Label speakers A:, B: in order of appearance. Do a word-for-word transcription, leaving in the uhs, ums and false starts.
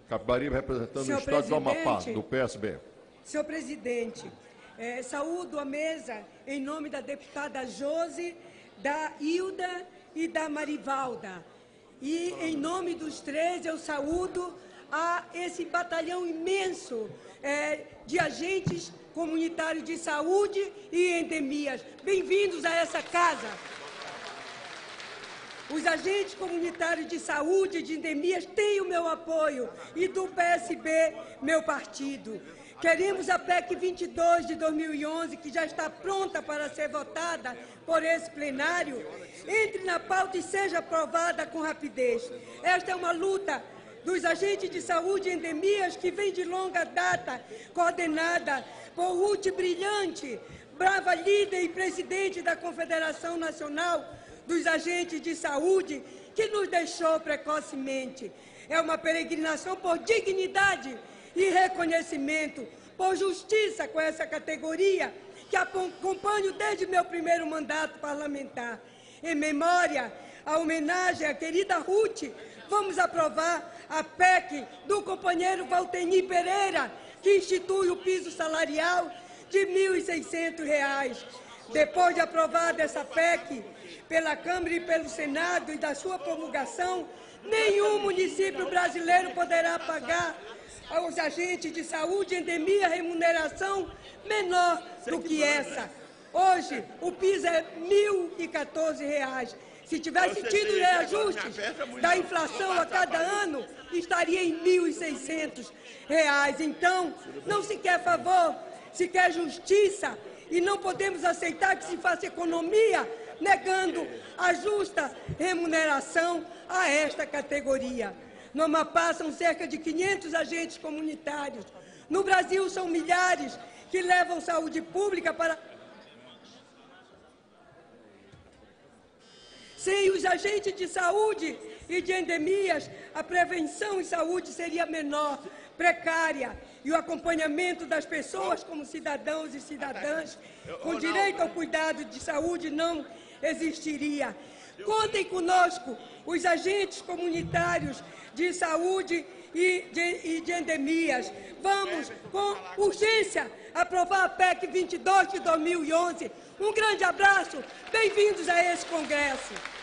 A: Capibaribe, representando
B: Senhor
A: o Estado do Amapá,
B: presidente,
A: do P S B.
B: Senhor presidente, eh, saúdo a mesa em nome da deputada Josi, da Hilda e da Marivalda. E, em nome dos três, eu saúdo a esse batalhão imenso eh, de agentes comunitários de saúde e endemias. Bem-vindos a essa casa. Os agentes comunitários de saúde e de endemias têm o meu apoio e do P S B, meu partido. Queremos a P E C vinte e dois de dois mil e onze, que já está pronta para ser votada por esse plenário, entre na pauta e seja aprovada com rapidez. Esta é uma luta dos agentes de saúde e endemias que vem de longa data, coordenada por Ruth Brilhante, brava líder e presidente da Confederação Nacional dos Agentes de Saúde, que nos deixou precocemente. É uma peregrinação por dignidade e reconhecimento, por justiça com essa categoria, que acompanho desde meu primeiro mandato parlamentar. Em memória, a homenagem à querida Ruth, vamos aprovar a P E C do companheiro Valteni Pereira, que institui o piso salarial de mil e seiscentos reais. Depois de aprovada essa P E C pela Câmara e pelo Senado e da sua promulgação, nenhum município brasileiro poderá pagar aos agentes de saúde e endemia remuneração menor do que essa. Hoje, o piso é mil e quatorze reais. Se tivesse tido reajustes da inflação a cada ano, estaria em mil e seiscentos reais. Então, não se quer favor, se quer justiça, e não podemos aceitar que se faça economia negando a justa remuneração a esta categoria. No Amapá são cerca de quinhentos agentes comunitários. No Brasil são milhares que levam saúde pública para... Sem os agentes de saúde e de endemias, a prevenção em saúde seria menor, precária, e o acompanhamento das pessoas como cidadãos e cidadãs com direito ao cuidado de saúde não existiria. Contem conosco, os agentes comunitários de saúde e de, e de endemias. Vamos, com urgência, aprovar a P E C vinte e dois de dois mil e onze. Um grande abraço, bem-vindos a esse Congresso.